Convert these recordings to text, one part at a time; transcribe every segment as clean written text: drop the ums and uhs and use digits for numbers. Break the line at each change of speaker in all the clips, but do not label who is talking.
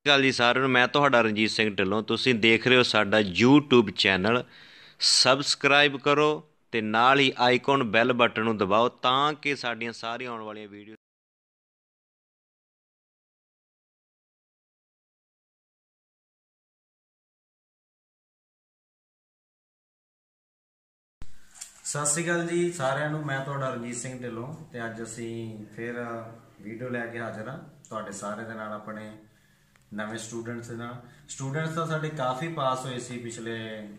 ਗੱਲ ਜੀ ਸਾਰਿਆਂ ਨੂੰ। ਮੈਂ ਤੁਹਾਡਾ ਰਣਜੀਤ ਸਿੰਘ ਢਿੱਲੋਂ। ਤੁਸੀਂ ਦੇਖ ਰਹੇ ਹੋ ਸਾਡਾ YouTube ਚੈਨਲ। ਸਬਸਕ੍ਰਾਈਬ ਕਰੋ ਤੇ ਨਾਲ ਹੀ ਆਈਕਨ ਬੈਲ ਬਟਨ ਨੂੰ ਦਬਾਓ ਤਾਂ ਕਿ ਸਾਡੀਆਂ ਸਾਰੀਆਂ ਆਉਣ ਵਾਲੀਆਂ ਵੀਡੀਓ।
ਸਤਿ ਸ਼੍ਰੀ ਅਕਾਲ ਜੀ ਸਾਰਿਆਂ ਨੂੰ। ਮੈਂ ਤੁਹਾਡਾ ਰਣਜੀਤ ਸਿੰਘ ਢਿੱਲੋਂ ਤੇ ਅੱਜ ਅਸੀਂ ਫਿਰ ਵੀਡੀਓ ਲੈ ਕੇ ਹਾਜ਼ਰ ਹਾਂ ਤੁਹਾਡੇ ਸਾਰੇ ਦੇ ਨਾਲ, ਆਪਣੇ ਨਵੇਂ ਸਟੂਡੈਂਟਸ ਦੇ ਨਾਲ। ਸਟੂਡੈਂਟਸ ਤਾਂ ਸਾਡੇ ਕਾਫੀ ਪਾਸ ਹੋਏ ਸੀ ਪਿਛਲੇ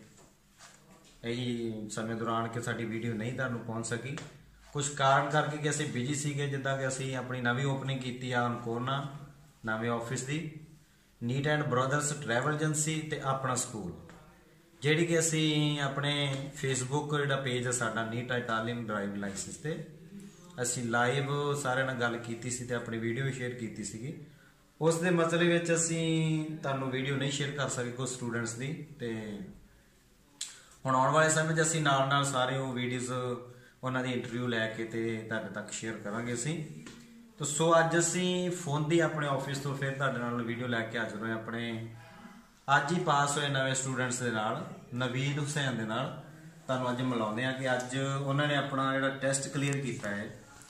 ਇਹੀ ਸਮੇਂ ਦੌਰਾਨ ਕਿ ਸਾਡੀ ਵੀਡੀਓ ਨਹੀਂ ਤੁਹਾਨੂੰ ਪਹੁੰਚ ਸਕੀ ਕੁਝ ਕਾਰਨ ਕਰਕੇ ਕਿ ਅਸੀਂ ਬਿਜੀ ਸੀਗੇ। ਜਿੱਦਾਂ ਕਿ ਅਸੀਂ ਆਪਣੀ ਨਵੀਂ ਓਪਨਿੰਗ ਕੀਤੀ ਆ ਅਨਕੋਰਨਾ ਨਵੇਂ ਆਫਿਸ ਦੀ, neat and brothers travel agency ਤੇ ਆਪਣਾ ਸਕੂਲ, ਜਿਹੜੀ ਕਿ ਅਸੀਂ ਆਪਣੇ ਫੇਸਬੁੱਕ ਜਿਹੜਾ ਪੇਜ ਹੈ ਸਾਡਾ ਨੀਟ ਇਟਾਲੀਅਨ ਡਰਾਈਵਿੰਗ ਲਾਇਸੈਂਸ ਤੇ ਅਸੀਂ ਲਾਈਵ ਸਾਰਿਆਂ ਨਾਲ ਗੱਲ ਕੀਤੀ ਸੀ ਤੇ ਆਪਣੀ ਵੀਡੀਓ ਵੀ ਸ਼ੇਅਰ ਕੀਤੀ ਸੀਗੀ। ਉਸ ਦੇ ਮਸਲੇ ਵਿੱਚ ਅਸੀਂ ਤੁਹਾਨੂੰ ਵੀਡੀਓ ਨਹੀਂ ਸ਼ੇਅਰ ਕਰ ਸਕੇ ਕੁਝ ਸਟੂਡੈਂਟਸ ਦੀ, ਤੇ ਹੁਣ ਆਉਣ ਵਾਲੇ ਸਮੇਂ 'ਚ ਅਸੀਂ ਨਾਲ ਨਾਲ ਸਾਰੇ ਉਹ ਵੀਡੀਓਜ਼ ਉਹਨਾਂ ਦੀ ਇੰਟਰਵਿਊ ਲੈ ਕੇ ਤੇ ਤੁਹਾਡੇ ਤੱਕ ਸ਼ੇਅਰ ਕਰਾਂਗੇ ਅਸੀਂ। ਤਾਂ ਸੋ ਅੱਜ ਅਸੀਂ ਫੋਨ ਦੀ ਆਪਣੇ ਆਫਿਸ ਤੋਂ ਫਿਰ ਤੁਹਾਡੇ ਨਾਲ ਵੀਡੀਓ ਲੈ ਕੇ ਹਾਜ਼ਰ ਹੋਏ ਆਪਣੇ ਅੱਜ ਹੀ ਪਾਸ ਹੋਏ ਨਵੇਂ ਸਟੂਡੈਂਟਸ ਦੇ ਨਾਲ, ਨਵੀਦ ਹੁਸੈਨ ਦੇ ਨਾਲ। ਤੁਹਾਨੂੰ ਅੱਜ ਮਿਲਾਉਂਦੇ ਆ ਕਿ ਅੱਜ ਉਹਨਾਂ ਨੇ ਆਪਣਾ ਜਿਹੜਾ ਟੈਸਟ ਕਲੀਅਰ ਕੀਤਾ ਹੈ।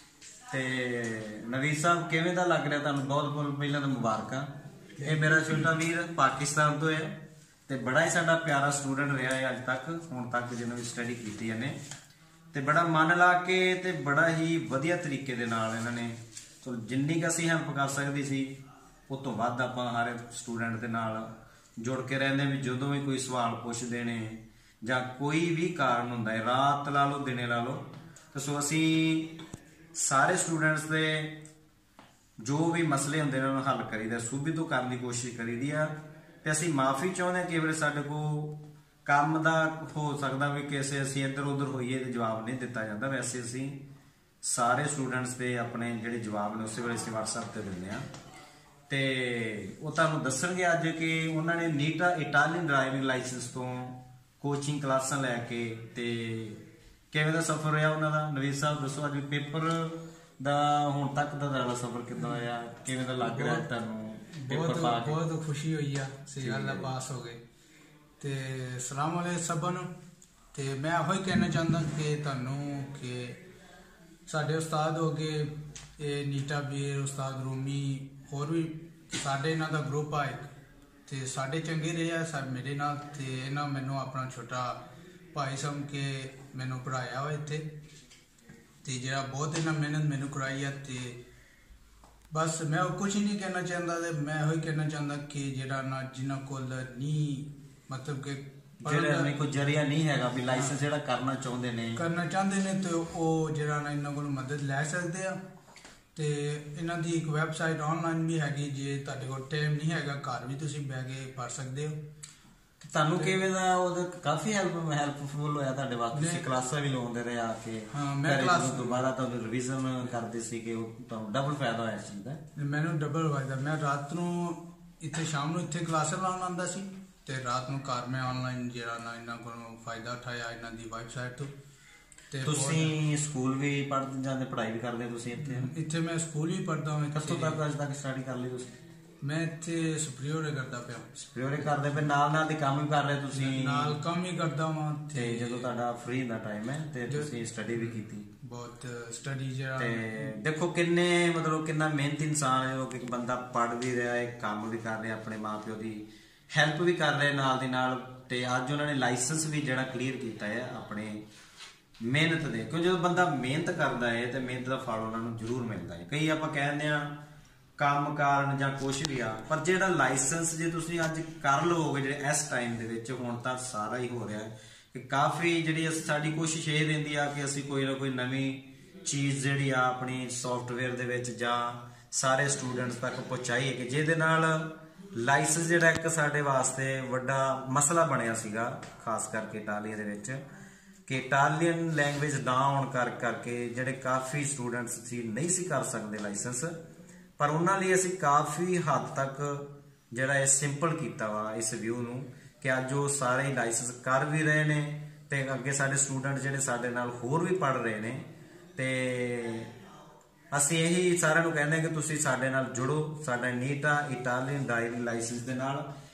ਤੇ ਨਵੀਦ ਸਾਹਿਬ, ਕਿਵੇਂ ਦਾ ਲੱਗ ਰਿਹਾ ਤੁਹਾਨੂੰ? ਬਹੁਤ ਬਹੁਤ ਪਹਿਲਾਂ ਤਾਂ ਮੁਬਾਰਕਾਂ। ਇਹ ਮੇਰਾ ਛੋਟਾ ਵੀਰ ਪਾਕਿਸਤਾਨ ਤੋਂ ਹੈ ਤੇ ਬੜਾ ਹੀ ਸਾਡਾ ਪਿਆਰਾ ਸਟੂਡੈਂਟ ਰਿਹਾ ਹੈ ਅੱਜ ਤੱਕ, ਹੁਣ ਤੱਕ ਜਿਹਨੇ ਵੀ ਸਟੱਡੀ ਕੀਤੀ ਇਹਨੇ, ਤੇ ਬੜਾ ਮਨ ਲਾ ਕੇ ਤੇ ਬੜਾ ਹੀ ਵਧੀਆ ਤਰੀਕੇ ਦੇ ਨਾਲ ਇਹਨਾਂ ਨੇ ਜਿੰਨੀ ਕੁ ਅਸੀਂ ਹੈਲਪ ਕਰ ਸਕਦੇ ਸੀ ਉਸ ਤੋਂ ਵੱਧ ਆਪਾਂ ਹਰ ਸਟੂਡੈਂਟ ਦੇ ਨਾਲ ਜੁੜ ਕੇ ਰਹਿੰਦੇ। ਵੀ ਜਦੋਂ ਵੀ ਕੋਈ ਸਵਾਲ ਪੁੱਛਦੇ ਨੇ ਜਾਂ ਕੋਈ ਵੀ ਕਾਰਨ ਹੁੰਦਾ ਹੈ, ਰਾਤ ਲਾ ਲਓ ਦਿਨੇ ਲਾ ਲਓ, ਤਾਂ ਸੋ ਅਸੀਂ ਸਾਰੇ ਸਟੂਡੈਂਟਸ ਦੇ ਜੋ ਵੀ ਮਸਲੇ ਹੁੰਦੇ ਨੇ ਉਹਨਾਂ ਨੂੰ ਹੱਲ ਕਰੀਦਾ, ਸੂਬੇ ਤੋਂ ਕਰਨ ਦੀ ਕੋਸ਼ਿਸ਼ ਕਰੀਦੀ ਆ। ਤੇ ਅਸੀਂ ਮਾਫੀ ਚਾਹੁੰਦੇ ਹਾਂ, ਕਈ ਵਾਰ ਸਾਡੇ ਕੋਲ ਕੰਮ ਦਾ ਹੋ ਸਕਦਾ ਵੀ ਕਿਸੇ ਅਸੀਂ ਇੱਧਰ ਉੱਧਰ ਹੋਈਏ ਤੇ ਜਵਾਬ ਨਹੀਂ ਦਿੱਤਾ ਜਾਂਦਾ। ਵੈਸੇ ਅਸੀਂ ਸਾਰੇ ਸਟੂਡੈਂਟਸ ਦੇ ਆਪਣੇ ਜਿਹੜੇ ਜਵਾਬ ਨੇ ਉਸੇ ਵੇਲੇ ਅਸੀਂ WhatsApp ਤੇ ਦਿੰਦੇ ਹਾਂ। ਤੇ ਉਹ ਤੁਹਾਨੂੰ ਦੱਸਣਗੇ ਅੱਜ ਕਿ ਉਹਨਾਂ ਨੇ ਨੀਟ ਇਟਾਲੀਅਨ ਡਰਾਈਵਿੰਗ ਲਾਇਸੈਂਸ ਤੋਂ ਕੋਚਿੰਗ ਕਲਾਸਾਂ ਲੈ ਕੇ ਤੇ ਕਿਵੇਂ ਦਾ ਸਫ਼ਰ ਰਿਹਾ ਉਹਨਾਂ ਦਾ। ਨਵੀਦ ਸਾਹਿਬ ਦੱਸੋ, ਅੱਜ ਪੇਪਰ ਦਾ ਹੁਣ ਤੱਕ ਦਾ ਤੁਹਾਡਾ ਸਫ਼ਰ ਕਿੱਦਾਂ ਹੋਇਆ, ਕਿਵੇਂ ਦਾ ਲੱਗ ਰਿਹਾ ਤੁਹਾਨੂੰ?
ਬਹੁਤ ਖੁਸ਼ੀ ਹੋਈ ਆ, ਸਹੀ ਗੱਲ ਆ, ਪਾਸ ਹੋ ਗਏ। ਤੇ ਸਲਾਮ ਅਲੈਕੁਮ ਸਭਾਂ ਨੂੰ। ਤੇ ਮੈਂ ਇਹੋ ਹੀ ਕਹਿਣਾ ਚਾਹੁੰਦਾ ਕਿ ਤੁਹਾਨੂੰ ਕਿ ਸਾਡੇ ਉਸਤਾਦ ਹੋ ਗਏ ਇਹ ਨੀਟਾ ਵੀਰ, ਉਸਤਾਦ ਰੂਮੀ, ਹੋਰ ਵੀ ਸਾਡੇ ਇਹਨਾਂ ਦਾ ਗਰੁੱਪ ਆ ਇੱਕ, ਤੇ ਸਾਡੇ ਚੰਗੇ ਰਹੇ ਆ ਸਭ ਮੇਰੇ ਨਾਲ। ਤੇ ਇਹਨਾਂ ਮੈਨੂੰ ਆਪਣਾ ਛੋਟਾ ਭਾਈ ਸਮਝ ਕੇ ਮੈਨੂੰ ਪੜ੍ਹਾਇਆ ਵਾ ਇੱਥੇ, ਤੇ ਜਿਹੜਾ ਬਹੁਤ ਇਹਨਾਂ ਮਿਹਨਤ ਮੈਨੂੰ ਕਰਾਈ ਆ। ਤੇ ਬਸ ਮੈਂ ਕੁਝ ਨਹੀਂ ਕਹਿਣਾ ਚਾਹੁੰਦਾ, ਤੇ ਮੈਂ ਇਹੋ ਹੀ ਕਹਿਣਾ ਚਾਹੁੰਦਾ ਕਿ ਜਿਹੜਾ ਨਾ ਜਿਨ੍ਹਾਂ ਕੋਲ ਨਹੀਂ ਮਤਲਬ ਕਿ
ਜਿਹੜਾ ਕੋਈ ਜਰੀਆ ਨਹੀਂ ਹੈਗਾ ਵੀ ਲਾਇਸੈਂਸ ਜਿਹੜਾ ਕਰਨਾ ਚਾਹੁੰਦੇ ਨੇ
ਤੇ ਉਹ ਜਿਹੜਾ ਨਾ ਇਹਨਾਂ ਕੋਲ ਮਦਦ ਲੈ ਸਕਦੇ ਆ। ਤੇ ਇਹਨਾਂ ਦੀ ਇੱਕ ਵੈਬਸਾਈਟ ਆਨਲਾਈਨ ਵੀ ਹੈਗੀ, ਜੇ ਤੁਹਾਡੇ ਕੋਲ ਟਾਈਮ ਨਹੀਂ ਹੈਗਾ ਘਰ ਵੀ ਤੁਸੀਂ ਬਹਿ ਕੇ ਪੜ੍ਹ ਸਕਦੇ ਹੋ।
ਤੁਹਾਨੂੰ ਕਿਵੇਂ ਦਾ ਉਹਦਾ ਕਾਫੀ ਹੈਲਪਫੁਲ ਹੋਇਆ ਤੁਹਾਡੇ ਵਾਸਤੇ? ਤੁਸੀਂ ਕਲਾਸਾਂ ਵੀ ਲਾਉਂਦੇ ਰਹੇ ਆ ਕੇ?
ਹਾਂ, ਮੈਂ ਕਲਾਸ
ਦੁਬਾਰਾ ਤੁਹਾਨੂੰ ਰਿਵੀਜ਼ਨ ਕਰਦੇ ਸੀ ਕਿ ਉਹ ਤੁਹਾਨੂੰ ਡਬਲ ਫਾਇਦਾ ਹੋਇਆ ਇਸ ਚੀਜ਼ ਦਾ?
ਮੈਨੂੰ ਡਬਲ ਫਾਇਦਾ। ਮੈਂ ਰਾਤ ਨੂੰ ਇੱਥੇ ਸ਼ਾਮ ਨੂੰ ਇੱਥੇ ਕਲਾਸਾਂ ਲਾਉਣ ਆਉਂਦਾ ਸੀ ਤੇ ਰਾਤ ਨੂੰ ਘਰ ਮੈਂ ਆਨਲਾਈਨ ਜਿਹੜਾ ਨਾ ਇਹਨਾਂ ਕੋਲੋਂ ਫਾਇਦਾ ਉਠਾਇਆ ਇਹਨਾਂ ਦੀ ਵੈਬਸਾਈਟ ਤੋਂ। ਤੇ
ਤੁਸੀਂ ਸਕੂਲ ਵੀ ਪੜ੍ਹਦੇ ਜਾਂਦੇ, ਪੜ੍ਹਾਈ ਵੀ ਕਰਦੇ ਤੁਸੀਂ ਇੱਥੇ?
ਇੱਥੇ ਮੈਂ ਸਕੂਲ ਵੀ ਪੜ੍ਹਦਾ ਹਾਂ।
ਕਿੱਥੋਂ ਤੱਕ ਅੱਜ ਤੱਕ ਸਟੱਡੀ ਕਰ ਲਈ ਤੁਸੀਂ?
ਮੈਂ ਇੱਥੇ ਸੁਪਰੀਓਰ ਕਰਦਾ ਪਿਆ।
ਸੁਪਰੀਓਰ ਕਰਦੇ ਪਏ, ਨਾਲ ਨਾਲ ਦੀ ਕੰਮ ਵੀ ਕਰ ਰਹੇ ਤੁਸੀਂ? ਨਾਲ
ਕੰਮ ਹੀ ਕਰਦਾ ਵਾਂ।
ਤੇ ਜਦੋਂ ਤੁਹਾਡਾ ਫ੍ਰੀ ਦਾ ਟਾਈਮ ਹੈ ਤੇ ਤੁਸੀਂ ਸਟੱਡੀ ਵੀ ਕੀਤੀ?
ਬਹੁਤ ਸਟੱਡੀ ਜਿਹੜਾ
ਤੇ ਦੇਖੋ ਕਿੰਨੇ ਮਤਲਬ ਕਿੰਨਾ ਮਿਹਨਤੀ ਇਨਸਾਨ ਹੈ ਉਹ, ਕਿ ਬੰਦਾ ਪੜ੍ਹ ਵੀ ਰਿਹਾ ਹੈ, ਕੰਮ ਵੀ ਕਰ ਰਿਹਾ, ਆਪਣੇ ਮਾਂ ਪਿਓ ਦੀ ਹੈਲਪ ਵੀ ਕਰ ਰਿਹਾ ਨਾਲ ਦੀ ਨਾਲ। ਤੇ ਅੱਜ ਉਹਨਾਂ ਨੇ ਲਾਇਸੈਂਸ ਵੀ ਜਿਹੜਾ ਕਲੀਅਰ ਕੀਤਾ ਹੈ ਆਪਣੇ ਮਿਹਨਤ ਦੇ, ਕਿਉਂ ਜਦੋਂ ਬੰਦਾ ਮਿਹਨਤ ਕਰਦਾ ਹੈ ਤੇ ਮਿਹਨਤ ਦਾ ਫਲ ਉਹਨਾਂ ਨੂੰ ਜ਼ਰੂਰ ਮਿਲਦਾ ਹੈ। ਕਈ ਆਪਾਂ ਕਹਿੰਦੇ ਆ ਕੰਮ ਕਾਰਨ ਜਾਂ ਕੁਛ ਵੀ ਆ, ਪਰ ਜਿਹੜਾ ਲਾਇਸੈਂਸ ਜੇ ਤੁਸੀਂ ਅੱਜ ਕਰ ਲਓਗੇ ਜਿਹੜੇ ਇਸ ਟਾਈਮ ਦੇ ਵਿੱਚ, ਹੁਣ ਤਾਂ ਸਾਰਾ ਹੀ ਹੋ ਰਿਹਾ ਹੈ ਕਿ ਕਾਫੀ ਜਿਹੜੀ ਸਾਡੀ ਕੋਸ਼ਿਸ਼ ਇਹ ਰਹਿੰਦੀ ਆ ਕਿ ਅਸੀਂ ਕੋਈ ਨਾ ਕੋਈ ਨਵੀਂ ਚੀਜ਼ ਜਿਹੜੀ ਆ ਆਪਣੀ ਸੌਫਟਵੇਅਰ ਦੇ ਵਿੱਚ ਜਾਂ ਸਾਰੇ ਸਟੂਡੈਂਟਸ ਤੱਕ ਪਹੁੰਚਾਈਏ, ਕਿ ਜਿਹਦੇ ਨਾਲ ਲਾਇਸੈਂਸ ਜਿਹੜਾ ਇੱਕ ਸਾਡੇ ਵਾਸਤੇ ਵੱਡਾ ਮਸਲਾ ਬਣਿਆ ਸੀਗਾ, ਖਾਸ ਕਰਕੇ ਇਟਾਲੀਆ ਦੇ ਵਿੱਚ, ਕਿ ਇਟਾਲੀਅਨ ਲੈਂਗੁਏਜ ਨਾ ਆਉਣ ਕਰਕੇ ਜਿਹੜੇ ਕਾਫੀ ਸਟੂਡੈਂਟਸ ਸੀ ਨਹੀਂ ਸੀ ਕਰ ਸਕਦੇ ਲਾਇਸੈਂਸ। ਪਰ ਉਹਨਾਂ ਲਈ ਅਸੀਂ ਕਾਫੀ ਹੱਦ ਤੱਕ ਜਿਹੜਾ ਇਹ ਸਿੰਪਲ ਕੀਤਾ ਵਾ ਇਸ ਵਿਊ ਨੂੰ, ਕਿ ਅੱਜ ਉਹ ਸਾਰੇ ਲਾਇਸੈਂਸ ਕਰ ਵੀ ਰਹੇ ਨੇ ਤੇ ਅੱਗੇ ਸਾਡੇ ਸਟੂਡੈਂਟ ਜਿਹੜੇ ਸਾਡੇ ਨਾਲ ਹੋਰ ਵੀ ਪੜ੍ਹ ਰਹੇ ਨੇ। ਤੇ ਅਸੀਂ ਇਹੀ ਸਾਰਿਆਂ ਨੂੰ ਕਹਿੰਦੇ ਕਿ ਤੁਸੀਂ ਸਾਡੇ ਨਾਲ ਜੁੜੋ, ਸਾਡਾ ਨੀਟਾ ਇਟਾਲੀਅਨ ਡਰਾਈਵਿੰਗ ਲਾਇਸੈਂਸ ਦੇ ਨਾਲ।